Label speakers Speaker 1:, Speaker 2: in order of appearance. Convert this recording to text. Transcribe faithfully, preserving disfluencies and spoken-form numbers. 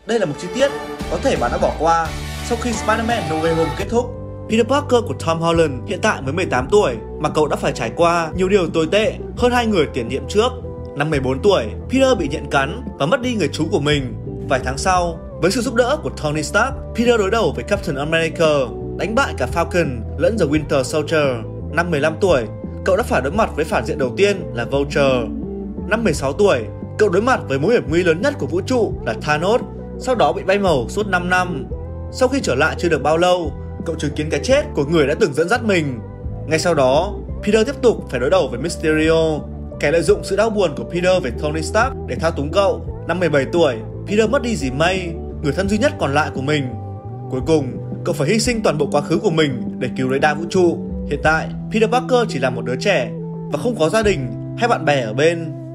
Speaker 1: Đây là một chi tiết có thể bạn đã bỏ qua sau khi Spider-Man No Way Home kết thúc. Peter Parker của Tom Holland hiện tại mới mười tám tuổi mà cậu đã phải trải qua nhiều điều tồi tệ hơn hai người tiền nhiệm trước. Năm mười bốn tuổi, Peter bị nhện cắn và mất đi người chú của mình. Vài tháng sau, với sự giúp đỡ của Tony Stark, Peter đối đầu với Captain America, đánh bại cả Falcon lẫn The Winter Soldier. Năm mười lăm tuổi, cậu đã phải đối mặt với phản diện đầu tiên là Vulture. Năm mười sáu tuổi, cậu đối mặt với mối hiểm nguy lớn nhất của vũ trụ là Thanos, sau đó bị bay màu suốt năm năm. Sau khi trở lại chưa được bao lâu, cậu chứng kiến cái chết của người đã từng dẫn dắt mình. Ngay sau đó, Peter tiếp tục phải đối đầu với Mysterio, kẻ lợi dụng sự đau buồn của Peter về Tony Stark để thao túng cậu. Năm mười bảy tuổi, Peter mất đi dì May, người thân duy nhất còn lại của mình. Cuối cùng, cậu phải hy sinh toàn bộ quá khứ của mình để cứu lấy đa vũ trụ. Hiện tại, Peter Parker chỉ là một đứa trẻ và không có gia đình hay bạn bè ở bên.